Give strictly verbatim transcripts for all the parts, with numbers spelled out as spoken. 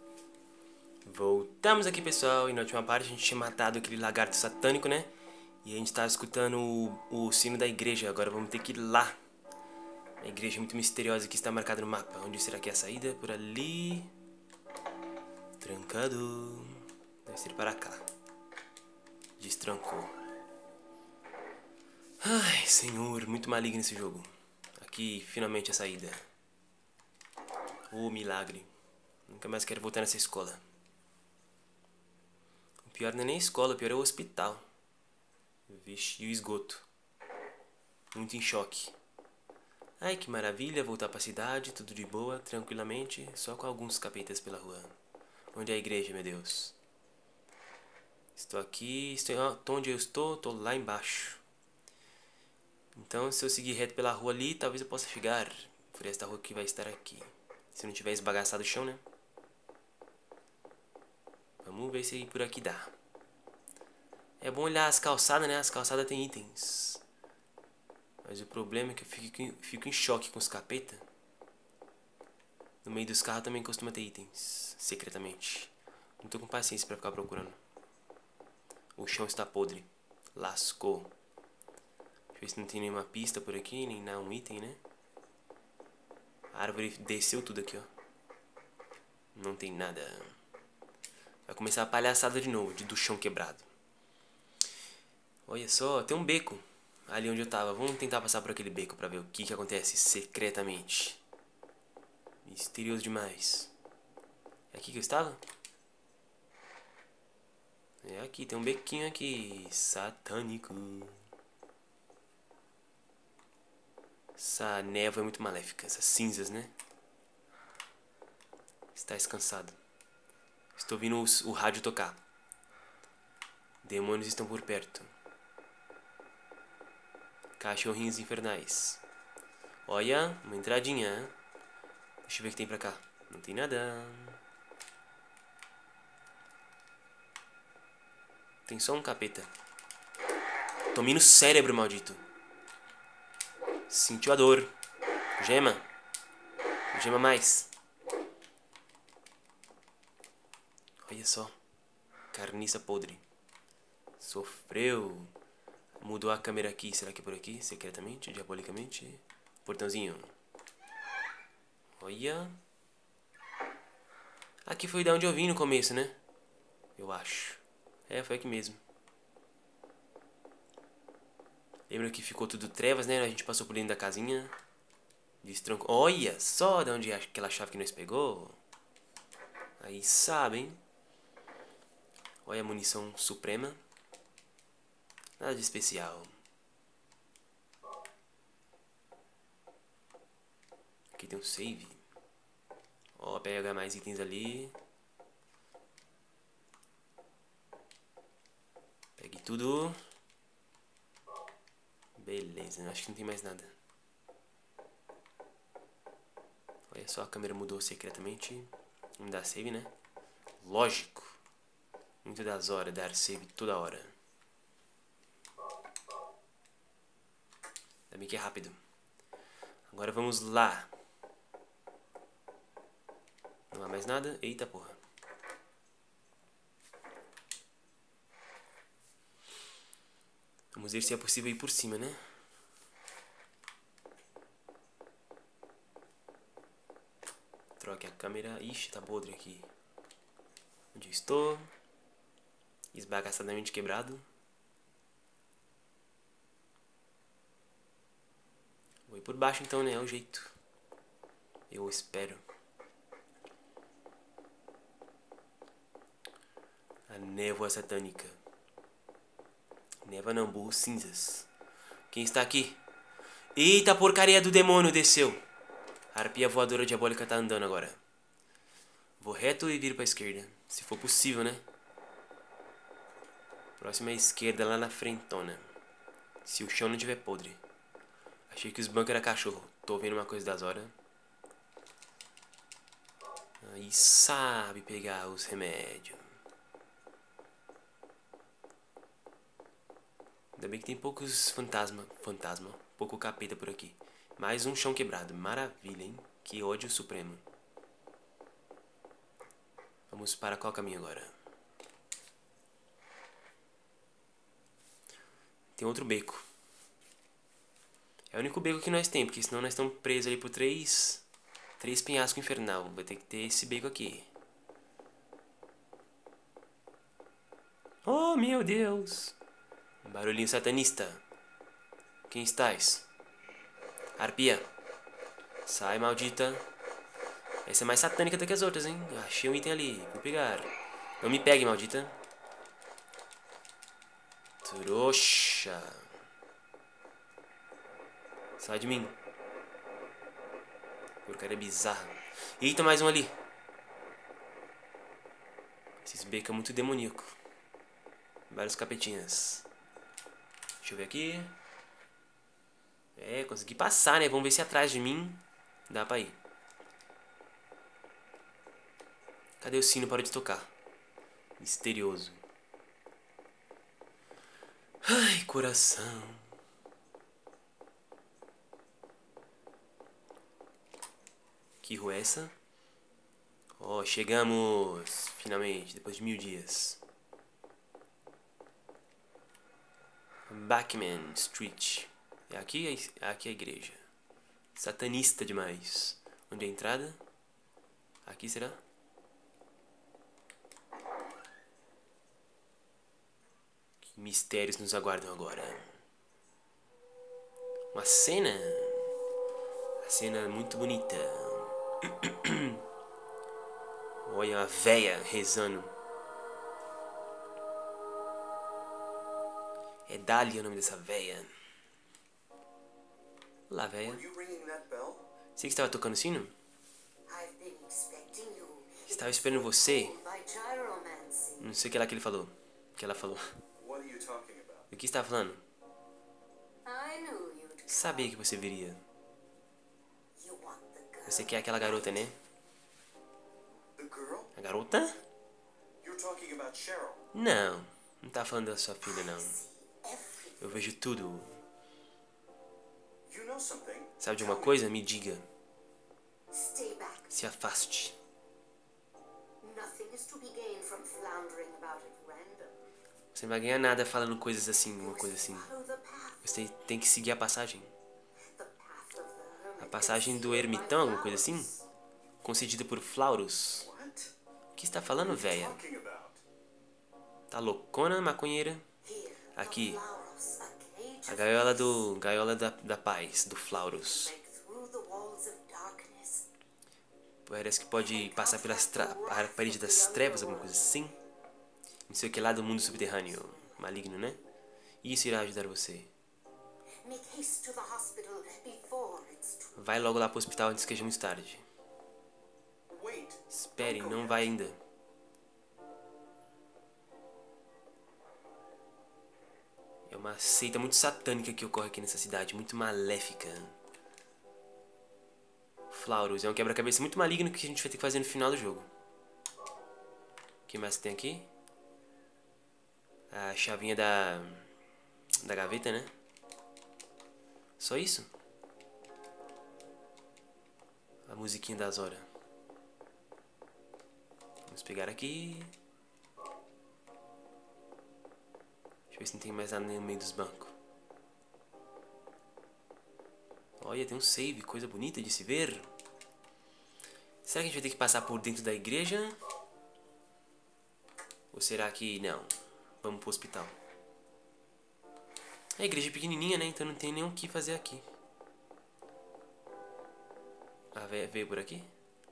Voltamos aqui, pessoal, e na última parte a gente tinha matado aquele lagarto satânico, né? E a gente tá escutando o, o sino da igreja. Agora vamos ter que ir lá. A igreja muito misteriosa que está marcada no mapa. Onde será que é a saída? Por ali. Trancado. Deve ser para cá. Destrancou. Ai, senhor, muito maligno esse jogo. Aqui, finalmente a saída. Oh, milagre. Nunca mais quero voltar nessa escola. O pior não é nem a escola, o pior é o hospital. Vixe, e o esgoto. Muito em choque. Ai, que maravilha, voltar pra cidade, tudo de boa, tranquilamente, só com alguns capetas pela rua. Onde é a igreja, meu Deus? Estou aqui, estou onde eu estou, estou lá embaixo. Então, se eu seguir reto pela rua ali, talvez eu possa chegar por esta rua que vai estar aqui. Se não tiver esbagaçado o chão, né? Vamos ver se por aqui dá. É bom olhar as calçadas, né? As calçadas tem itens. Mas o problema é que eu fico, fico em choque com os capeta. No meio dos carros também costuma ter itens, secretamente. Não tô com paciência pra ficar procurando. O chão está podre. Lascou. Deixa eu ver se não tem nenhuma pista por aqui, nem nada, um item, né? A árvore desceu tudo aqui, ó. Não tem nada. Vai começar a palhaçada de novo, de do chão quebrado. Olha só, tem um beco ali onde eu tava. Vamos tentar passar por aquele beco pra ver o que que acontece secretamente. Misterioso demais. É aqui que eu estava? É aqui, tem um bequinho aqui. Satânico. Essa névoa é muito maléfica. Essas cinzas, né? Está descansado. Estou ouvindo os, o rádio tocar. Demônios estão por perto. Cachorrinhos infernais. Olha, uma entradinha. Hein? Deixa eu ver o que tem pra cá. Não tem nada. Tem só um capeta. Tomei no cérebro, maldito. Sentiu a dor. Gema. Gema mais. Olha só. Carniça podre. Sofreu. Mudou a câmera aqui. Será que é por aqui? Secretamente? Diabolicamente? Portãozinho. Olha. Aqui foi de onde eu vim no começo, né? Eu acho. É, foi aqui mesmo. Lembra que ficou tudo trevas, né? A gente passou por dentro da casinha. Destrancou. Olha só de onde é aquela chave que nós pegou. Aí sabe, hein? Olha a munição suprema. Nada de especial. Aqui tem um save. Ó, pega mais itens ali. Pegue tudo. Beleza, acho que não tem mais nada. Olha só, a câmera mudou secretamente. Vamos dar save, né? Lógico. Muito das horas, dar save toda hora. Ainda bem que é rápido. Agora vamos lá. Não há mais nada. Eita porra. Vamos ver se é possível ir por cima, né? Troque a câmera. Ixi, tá podre aqui. Onde eu estou? Esbagaçadamente quebrado. Vou ir por baixo então, né? É o jeito. Eu espero. A névoa satânica. Névoa não, burros cinzas. Quem está aqui? Eita, porcaria do demônio desceu. A arpia voadora diabólica tá andando agora. Vou reto e viro pra esquerda. Se for possível, né? Próxima à esquerda, lá na frentona. Se o chão não tiver podre. Achei que os bancos eram cachorro. Tô vendo uma coisa das horas. Aí sabe pegar os remédios. Ainda bem que tem poucos fantasma. Fantasma. Pouco capeta por aqui. Mais um chão quebrado. Maravilha, hein? Que ódio supremo. Vamos para qual caminho agora? Tem outro beco. É o único beco que nós temos, porque senão nós estamos presos ali por três... Três penhascos infernal. Vai ter que ter esse beco aqui. Oh, meu Deus! Barulhinho satanista. Quem estás? Arpia. Sai, maldita. Essa é mais satânica do que as outras, hein? Achei um item ali. Vou pegar. Não me pegue, maldita. Trouxa. Sai de mim. Porcaria bizarra. Eita, mais um ali. Esses becos é muito demoníaco. Vários capetinhas. Deixa eu ver aqui. É, consegui passar, né? Vamos ver se atrás de mim dá pra ir. Cadê o sino? Parou de tocar. Misterioso. Ai, coração. Que rua é essa? Oh, chegamos. Finalmente, depois de mil dias. Backman Street. É aqui, é aqui a igreja. Satanista demais. Onde é a entrada? Aqui será? Que mistérios nos aguardam agora? Uma cena. Uma cena muito bonita. Olha a véia rezando. É Dália o nome dessa véia. Olá, véia. Você que estava tocando o sino? Estava esperando você. Não sei o que lá que ele falou. O que ela falou. O que estava falando? Sabia que você viria. Você quer aquela garota, né? A garota? Não, não tá falando da sua filha, não. Eu vejo tudo. Sabe de uma coisa? Me diga. Se afaste. Você não vai ganhar nada falando coisas assim, uma coisa assim. Você tem que seguir a passagem. A passagem do ermitão, alguma coisa assim? Concedida por Flaurus. O que está falando, véia? Tá loucona, maconheira? Aqui. A gaiola do... Gaiola da, da paz, do Flaurus. Parece que pode passar pelas paredes das trevas, alguma coisa assim. Não sei o que lá do mundo subterrâneo. Maligno, né? Isso irá ajudar você. Vai logo lá pro hospital antes que seja muito tarde. Espere, não vai ainda. É uma seita muito satânica que ocorre aqui nessa cidade, muito maléfica. Flaurus é um quebra-cabeça muito maligno que a gente vai ter que fazer no final do jogo. O que mais tem aqui? A chavinha da... da gaveta, né? Só isso? A musiquinha das horas. Vamos pegar aqui. Deixa eu ver se não tem mais nada no meio dos bancos. Olha, tem um save, coisa bonita de se ver. Será que a gente vai ter que passar por dentro da igreja? Ou será que não? Vamos pro hospital. A igreja é pequenininha, né? Então não tem nem o que fazer aqui. Ah, veio por aqui?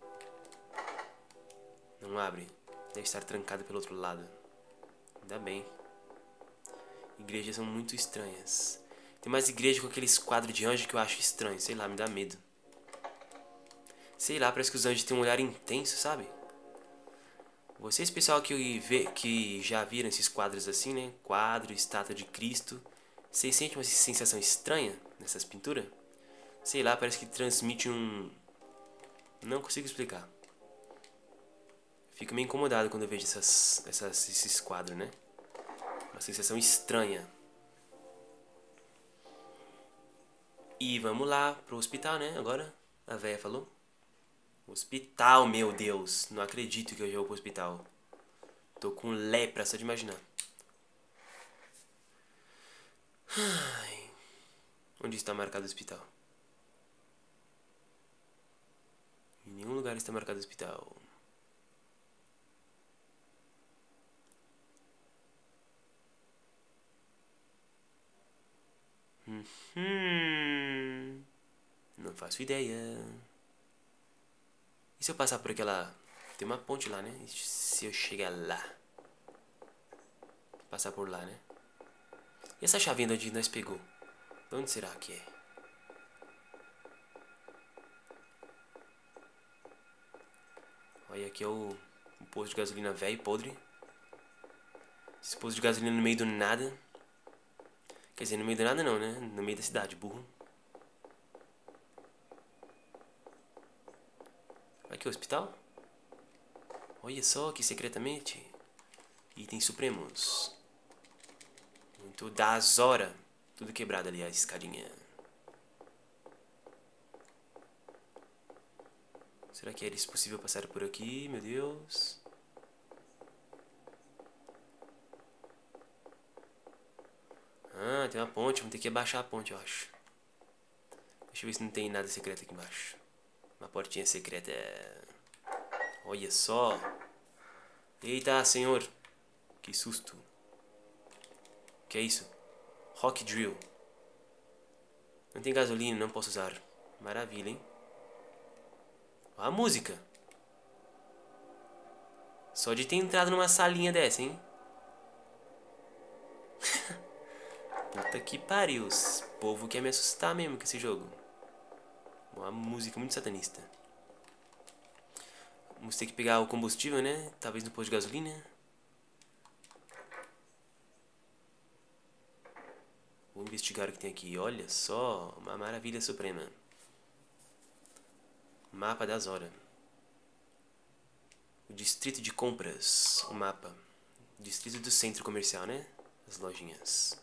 Não abre. Deve estar trancado pelo outro lado. Ainda bem. Igrejas são muito estranhas. Tem mais igreja com aqueles quadros de anjo que eu acho estranho. Sei lá, me dá medo. Sei lá, parece que os anjos têm um olhar intenso, sabe? Vocês, pessoal, que, vê, que já viram esses quadros assim, né? Quadro, estátua de Cristo. Vocês sentem uma sensação estranha nessas pinturas? Sei lá, parece que transmite um... Não consigo explicar. Fico meio incomodado quando eu vejo essas, essas, esses quadros, né? Uma sensação estranha. E vamos lá pro hospital, né? Agora, a véia falou. Hospital, meu Deus. Não acredito que eu já vou pro hospital. Tô com lepra só de imaginar. Ai. Onde está marcado o hospital? Em nenhum lugar está marcado o hospital. Hum, não faço ideia. E se eu passar por aquela... Tem uma ponte lá, né? E se eu chegar lá? Passar por lá, né? E essa chavinha de onde nós pegou? De onde será que é? Olha, aqui é o, o posto de gasolina velho, podre. Esse posto de gasolina no meio do nada. Quer dizer, no meio do nada não, né? No meio da cidade, burro. Aqui é o hospital? Olha só que secretamente. Itens supremos. Muito das horas. Tudo quebrado ali, a escadinha. Será que era possível passar por aqui? Meu Deus. Ah, tem uma ponte. Vamos ter que abaixar a ponte, eu acho. Deixa eu ver se não tem nada secreto aqui embaixo. Uma portinha secreta. Olha só. Eita, senhor. Que susto. Que é isso? Rock Drill. Não tem gasolina, não posso usar. Maravilha, hein? Ó a música. Só de ter entrado numa salinha dessa, hein? Puta que pariu. Esse povo quer me assustar mesmo com esse jogo. Uma música muito satanista. Vamos ter que pegar o combustível, né? Talvez no posto de gasolina. Vou investigar o que tem aqui. Olha só, uma maravilha suprema. Mapa das horas. O distrito de compras. O mapa. Distrito do centro comercial, né? As lojinhas.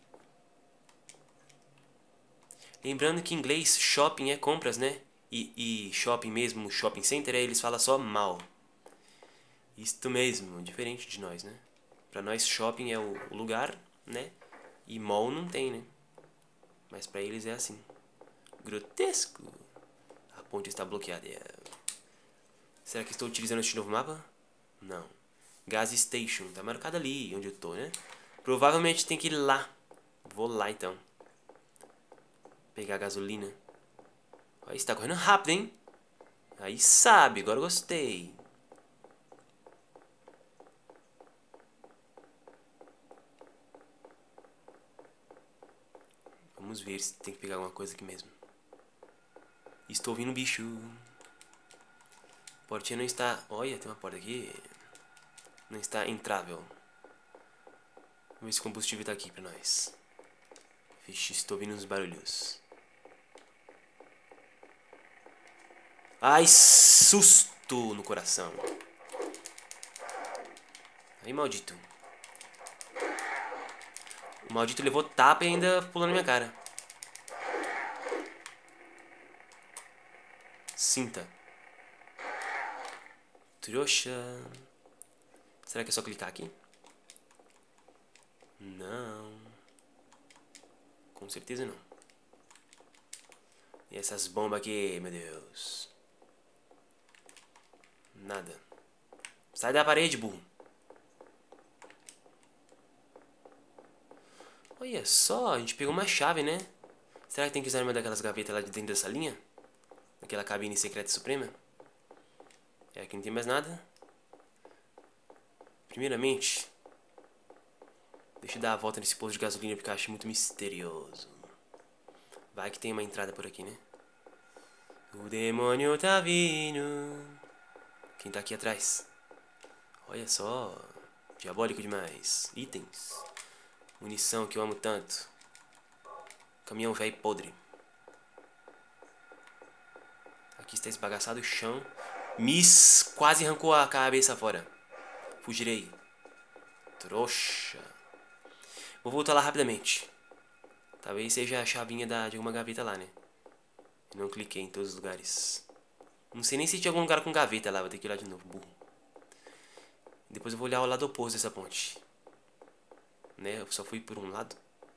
Lembrando que em inglês shopping é compras, né? E, e shopping mesmo, shopping center, aí eles falam só mall. Isto mesmo, diferente de nós, né? Pra nós shopping é o, o lugar, né? E mall não tem, né? Mas pra eles é assim. Grotesco. A ponte está bloqueada. Será que estou utilizando este novo mapa? Não. Gas Station. Tá marcado ali onde eu tô, né? Provavelmente tem que ir lá. Vou lá então. Pegar gasolina. Aí está correndo rápido, hein? Aí sabe, agora eu gostei. Vamos ver se tem que pegar alguma coisa aqui mesmo. Estou ouvindo um bicho. A portinha não está... Olha, tem uma porta aqui. Não está entrável. Vamos ver se o combustível está aqui pra nós. Vixe, estou ouvindo uns barulhos. Ai, susto no coração. Aí, maldito. O maldito levou tapa e ainda pulou na minha cara. Cinta. Trouxa. Será que é só clicar aqui? Não. Com certeza não. E essas bombas aqui, meu Deus. Nada. Sai da parede, burro. Olha só, a gente pegou uma chave, né? Será que tem que usar uma daquelas gavetas lá de dentro dessa linha? Daquela cabine secreta suprema? É, aqui não tem mais nada. Primeiramente, deixa eu dar a volta nesse posto de gasolina porque eu acho muito misterioso. Vai que tem uma entrada por aqui, né? O demônio tá vindo. Quem tá aqui atrás? Olha só. Diabólico demais. Itens. Munição que eu amo tanto. Caminhão velho podre. Aqui está esbagaçado o chão. Miss quase arrancou a cabeça fora. Fugirei. Trouxa. Vou voltar lá rapidamente. Talvez seja a chavinha da, de alguma gaveta lá, né? Eu não cliquei em todos os lugares. Não sei nem se tinha algum lugar com gaveta lá. Vou ter que ir lá de novo, burro. Depois eu vou olhar o lado oposto dessa ponte. Né? Eu só fui por um lado.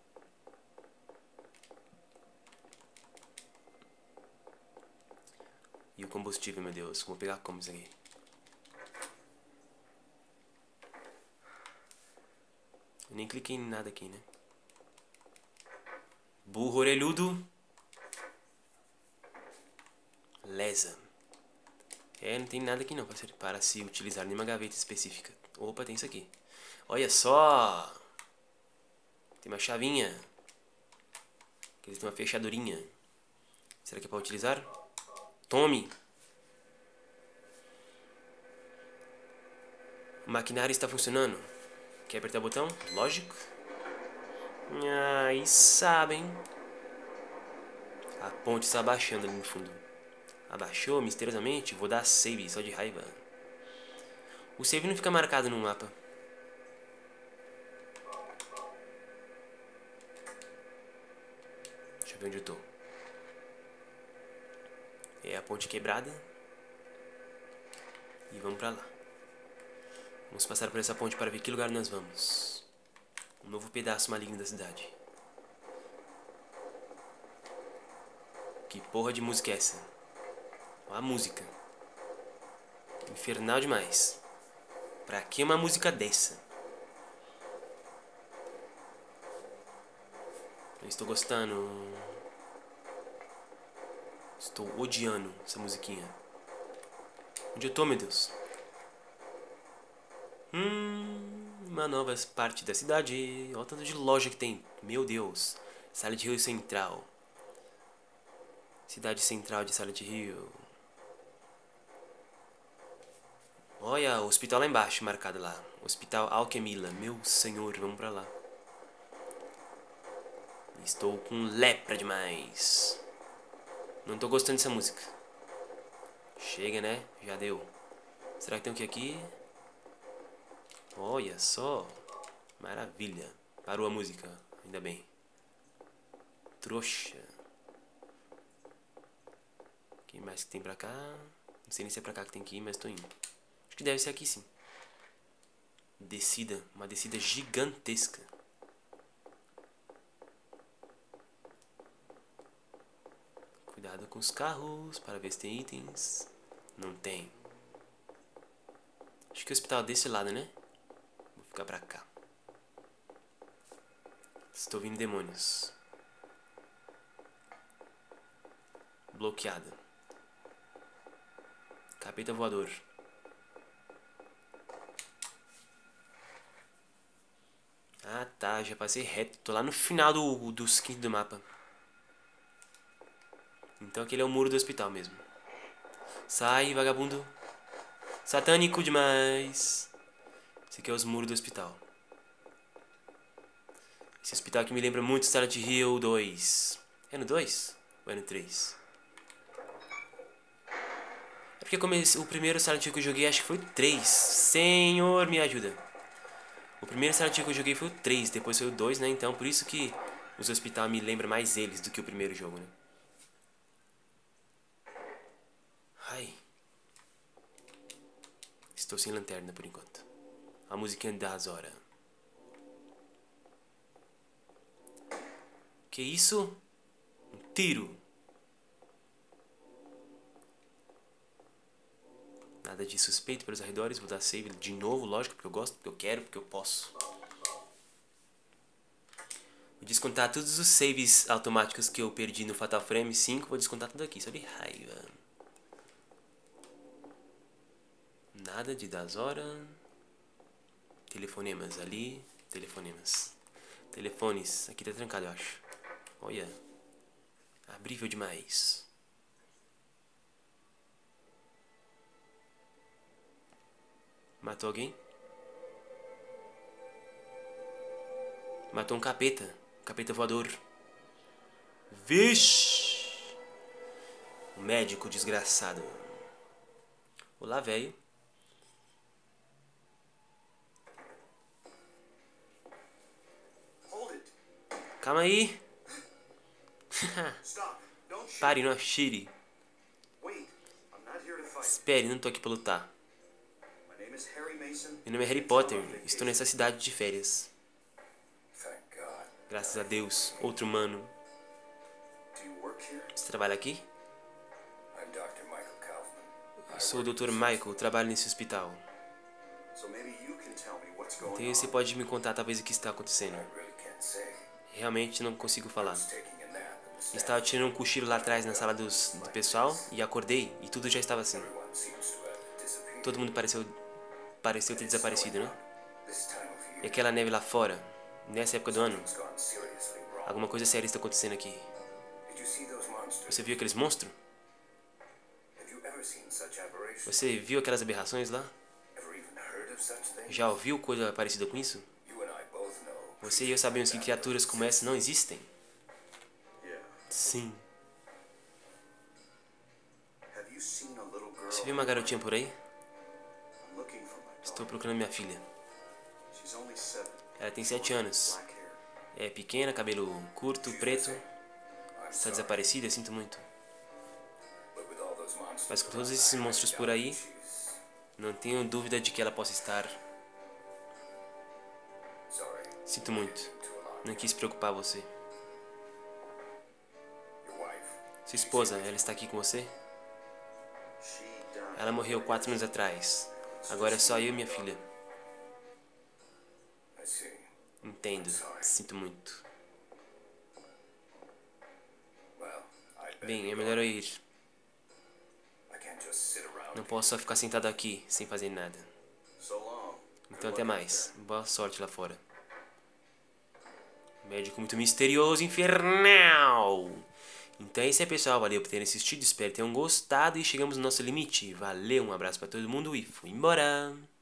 E o combustível, meu Deus. Vou pegar como isso aqui? Eu nem cliquei em nada aqui, né? Burro orelhudo. Lesa. É, não tem nada aqui não para se utilizar nenhuma gaveta específica. Opa, tem isso aqui. Olha só. Tem uma chavinha. Aqui tem uma fechadurinha. Será que é para utilizar? Tome. O maquinário está funcionando. Quer apertar o botão? Lógico. Aí sabem. A ponte está abaixando ali no fundo. Abaixou misteriosamente. Vou dar save só de raiva. O save não fica marcado no mapa. Deixa eu ver onde eu tô. É a ponte quebrada. E vamos pra lá. Vamos passar por essa ponte para ver que lugar nós vamos. Um novo pedaço maligno da cidade. Que porra de música é essa? Olha a música. Infernal demais. Pra que uma música dessa? Não estou gostando. Estou odiando essa musiquinha. Onde eu tô, meu Deus? Hum, uma nova parte da cidade. Olha o tanto de loja que tem. Meu Deus. Silent Hill Central. Cidade central de Silent Hill. Olha, o hospital lá embaixo, marcado lá. Hospital Alquemila. Meu senhor, vamos pra lá. Estou com lepra demais. Não tô gostando dessa música. Chega, né? Já deu. Será que tem o que aqui? Olha só. Maravilha. Parou a música. Ainda bem. Trouxa. O que mais que tem pra cá? Não sei nem se é pra cá que tem que ir, mas tô indo. Acho que deve ser aqui sim. Descida. Uma descida gigantesca. Cuidado com os carros para ver se tem itens. Não tem. Acho que o hospital é desse lado, né? Vou ficar pra cá. Estou vindo demônios. Bloqueada. Capeta voador. Ah tá, já passei reto. Tô lá no final do, do skin do mapa. Então aquele é o muro do hospital mesmo. Sai, vagabundo. Satânico demais. Esse aqui é os muros do hospital. Esse hospital aqui me lembra muito Silent Hill dois. É no dois? Ou é no três? É porque comecei, o primeiro Silent Hill que eu joguei acho que foi o três. Senhor, me ajuda. O primeiro Silent Hill que eu joguei foi o três, depois foi o dois, né? Então por isso que os hospitais me lembram mais eles do que o primeiro jogo, né? Ai. Estou sem lanterna por enquanto. A musiquinha das horas. Que isso? Um tiro. Nada de suspeito pelos arredores. Vou dar save de novo, lógico, porque eu gosto, porque eu quero, porque eu posso. Vou descontar todos os saves automáticos que eu perdi no Fatal Frame cinco. Vou descontar tudo aqui, só de raiva. Nada de das horas. Telefonemas ali. Telefonemas. Telefones. Aqui tá trancado, eu acho. Olha. Abrível demais. Matou alguém? Matou um capeta. Um capeta voador. Vixe! Um médico desgraçado. Olá, velho. Calma aí. Pare, não atire. Espere, não tô aqui pra lutar. Meu nome é Harry Potter. Estou nessa cidade de férias. Graças a Deus. Outro humano. Você trabalha aqui? Eu sou o doutor Michael. Trabalho nesse hospital. Então você pode me contar talvez o que está acontecendo. Realmente não consigo falar. Estava tirando um cochilo lá atrás na sala dos, do pessoal e acordei e tudo já estava assim. Todo mundo pareceu, pareceu ter desaparecido, né? E aquela neve lá fora, nessa época do ano, alguma coisa séria está acontecendo aqui. Você viu aqueles monstros? Você viu aquelas aberrações lá? Já ouviu coisa parecida com isso? Você e eu sabemos que criaturas como essa não existem. Sim. Você viu uma garotinha por aí? Estou procurando minha filha. Ela tem sete anos. É pequena, cabelo curto, preto. Está desaparecida, sinto muito. Mas com todos esses monstros por aí, não tenho dúvida de que ela possa estar. Sinto muito. Não quis preocupar você. Sua esposa, ela está aqui com você? Ela morreu quatro anos atrás. Agora é só eu e minha filha. Entendo. Sinto muito. Bem, é melhor eu ir. Não posso só ficar sentado aqui, sem fazer nada. Então até mais. Boa sorte lá fora. Médico muito misterioso, infernal. Então é isso aí, pessoal. Valeu por terem assistido. Espero que tenham gostado. E chegamos no nosso limite. Valeu, um abraço pra todo mundo e fui embora.